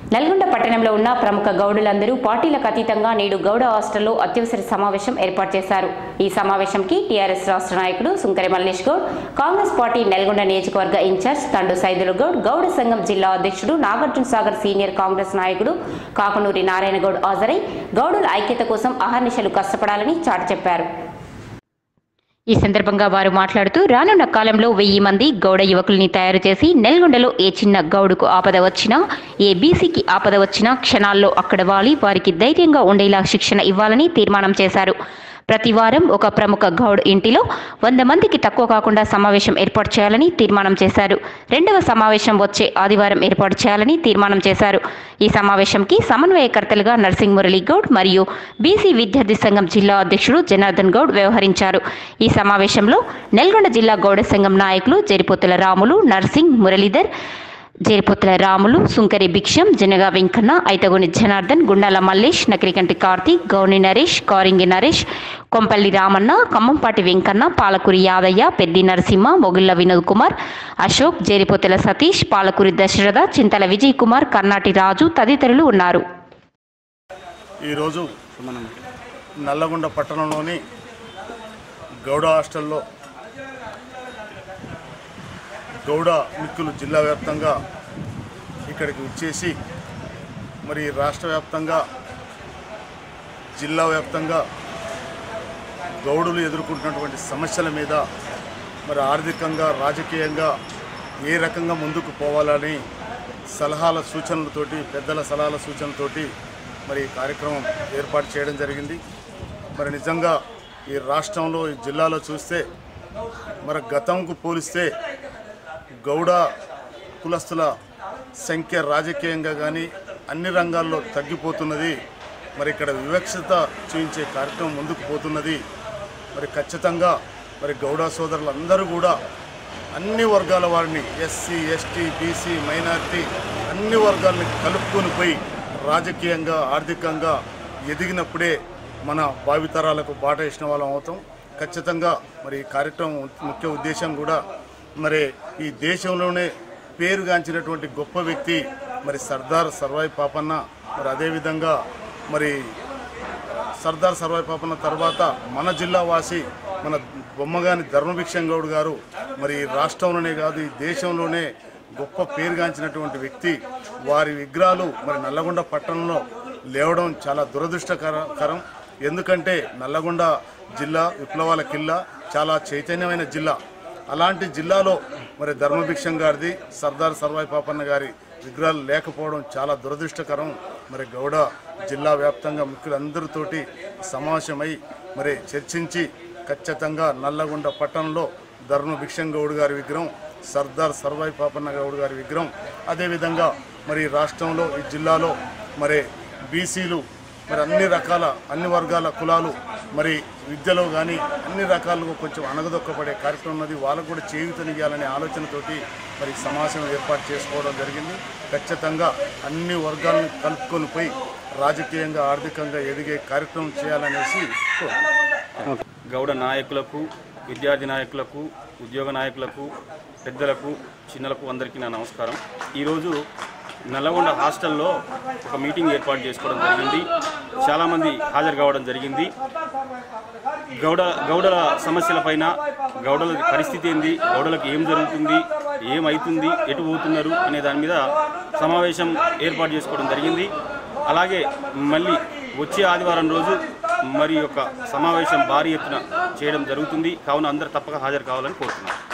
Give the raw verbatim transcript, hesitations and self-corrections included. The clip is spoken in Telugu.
నల్గొండ పట్టణంలో ఉన్న ప్రముఖ గౌడులందరూ పార్టీలకు అతీతంగా నేడు గౌడ హాస్టల్లో అత్యవసర సమావేశం ఏర్పాటు చేశారు. ఈ సమావేశంకి టీఆర్ఎస్ రాష్ట్ర నాయకుడు సుంకరి మల్లేష్ గౌడ్, కాంగ్రెస్ పార్టీ నల్గొండ నియోజకవర్గ ఇన్ఛార్జ్ తండు సైదులు గౌడ్, గౌడ సంఘం జిల్లా అధ్యక్షుడు నాగార్జున సాగర్ సీనియర్ కాంగ్రెస్ నాయకుడు కాకనూరి నారాయణ గౌడ్ హాజరై గౌడుల ఐక్యత కోసం అహర్నిశలు కష్టపడాలని చాటి చెప్పారు. ఈ సందర్భంగా వారు మాట్లాడుతూ రానున్న కాలంలో వెయ్యి మంది గౌడ యువకుల్ని తయారు చేసి నల్గొండలో ఏ చిన్న గౌడుకు ఆపద వచ్చినా, ఏ బీసీకి ఆపద వచ్చినా క్షణాల్లో అక్కడ వాలి వారికి ధైర్యంగా ఉండేలా శిక్షణ ఇవ్వాలని తీర్మానం చేశారు. ప్రతి వారం ఒక ప్రముఖ గౌడ్ ఇంటిలో వంద మందికి తక్కువ కాకుండా సమావేశం ఏర్పాటు చేయాలని తీర్మానం చేశారు. రెండవ సమావేశం వచ్చే ఆదివారం ఏర్పాటు చేయాలని తీర్మానం చేశారు. ఈ సమావేశంకి సమన్వయకర్తలుగా నర్సింగ్ మురళీ గౌడ్ మరియు బీసీ విద్యార్థి సంఘం జిల్లా అధ్యక్షుడు జనార్దన్ గౌడ్ వ్యవహరించారు. ఈ సమావేశంలో నల్గొండ జిల్లా గౌడ సంఘం నాయకులు జరిపోతుల రాములు, నర్సింగ్ మురళీధర్, జేరిపోతుల రాములు, సుంకరి భిక్షం, జనగా వెంకన్న, ఐతగోని జనార్దన్, గుండాల మల్లేష్, నకిరికంటి కార్తీక్, గౌని నరేష్, కారింగి నరేష్, కొంపల్లి రామన్న, ఖమ్మంపాటి వెంకన్న, పాలకూరి యాదయ్య, పెద్ది నరసింహ, మొగిళ్ల వినోద్ కుమార్, అశోక్, జేరిపోతుల సతీష్, పాలకూరి దశరథ, చింతల విజయ్ కుమార్, కర్ణాటి రాజు తదితరులు ఉన్నారు. ఈరోజు మనం నల్లగొండ పట్టణంలోని గౌడ హాస్టల్లో గౌడ మిక్కులు జిల్లా వ్యాప్తంగా ఇక్కడికి వచ్చేసి మరి రాష్ట్ర వ్యాప్తంగా జిల్లా వ్యాప్తంగా గౌడులు ఎదుర్కొంటున్నటువంటి సమస్యల మీద మరి ఆర్థికంగా రాజకీయంగా ఏ రకంగా ముందుకు పోవాలని సలహాల సూచనలతోటి పెద్దల సలహాల సూచనలతోటి మరి ఈ కార్యక్రమం ఏర్పాటు చేయడం జరిగింది. మరి నిజంగా ఈ రాష్ట్రంలో ఈ జిల్లాలో చూస్తే మరి గతంకు పోలిస్తే గౌడ కులస్తుల సంఖ్య రాజకీయంగా కానీ అన్ని రంగాల్లో తగ్గిపోతున్నది. మరి ఇక్కడ వివక్షత చూపించే కార్యక్రమం ముందుకు పోతున్నది. మరి ఖచ్చితంగా మరి గౌడ సోదరులందరూ కూడా అన్ని వర్గాల వారిని ఎస్సీ, ఎస్టీ, బీసీ, మైనారిటీ అన్ని వర్గాలని కలుపుకొని పోయి రాజకీయంగా ఆర్థికంగా ఎదిగినప్పుడే మన భావితరాలకు బాట వేసిన వాళ్ళం అవుతాం. ఖచ్చితంగా మరి ఈ కార్యక్రమం ముఖ్య ఉద్దేశం కూడా మరి ఈ దేశంలోనే పేరుగాంచినటువంటి గొప్ప వ్యక్తి మరి సర్దార్ సర్వాయి పాపన్న, మరి అదేవిధంగా మరి సర్దార్ సర్వాయి పాపన్న తర్వాత మన జిల్లా వాసి మన బొమ్మగాని ధర్మభిక్షం గౌడ్ గారు మరి రాష్ట్రంలోనే కాదు ఈ దేశంలోనే గొప్ప పేరుగాంచినటువంటి వ్యక్తి. వారి విగ్రహాలు మరి నల్లగొండ పట్టణంలో లేవడం చాలా దురదృష్టకరం. ఎందుకంటే నల్లగొండ జిల్లా విప్లవాల కిల్లా, చాలా చైతన్యమైన జిల్లా. అలాంటి జిల్లాలో మరి ధర్మభిక్షం గారిది, సర్దార్ సర్వాయి పాపన్న గారి విగ్రహాలు లేకపోవడం చాలా దురదృష్టకరం. మరి గౌడ జిల్లా వ్యాప్తంగా ముఖ్యులందరితోటి సమావేశమై మరి చర్చించి ఖచ్చితంగా నల్లగొండ పట్టణంలో ధర్మభిక్షం గౌడ్ గారి విగ్రహం, సర్దార్ సర్వాయి పాపన్న గౌడ్ గారి విగ్రహం, అదేవిధంగా మరి రాష్ట్రంలో ఈ జిల్లాలో మరి బీసీలు మరి అన్ని రకాల అన్ని వర్గాల కులాలు మరి విద్యలో కానీ అన్ని రకాలుగా కొంచెం అణగదొక్కబడే కార్యక్రమం ఉన్నది. వాళ్ళకు కూడా చేయూతనివ్వాలనే ఆలోచనతోటి మరి సమావేశం ఏర్పాటు చేసుకోవడం జరిగింది. ఖచ్చితంగా అన్ని వర్గాలను కలుపుకొని పోయి రాజకీయంగా ఆర్థికంగా ఎదిగే కార్యక్రమం చేయాలనేసి గౌడ నాయకులకు, విద్యార్థి నాయకులకు, ఉద్యోగ నాయకులకు, పెద్దలకు, చిన్నలకు అందరికీ నా నమస్కారం. ఈరోజు నల్లగొండ హాస్టల్లో ఒక మీటింగ్ ఏర్పాటు చేసుకోవడం జరిగింది. చాలామంది హాజరు కావడం జరిగింది. గౌడ గౌడల సమస్యలపైన, గౌడల పరిస్థితి ఏంది, గౌడలకు ఏం జరుగుతుంది, ఏమవుతుంది, ఎటు పోతున్నారు అనే దాని మీద సమావేశం ఏర్పాటు చేసుకోవడం జరిగింది. అలాగే మళ్ళీ వచ్చే ఆదివారం రోజు మరి యొక్క సమావేశం భారీ ఎత్తున చేయడం జరుగుతుంది. కావున అందరూ తప్పక హాజరు కావాలని కోరుతున్నాను.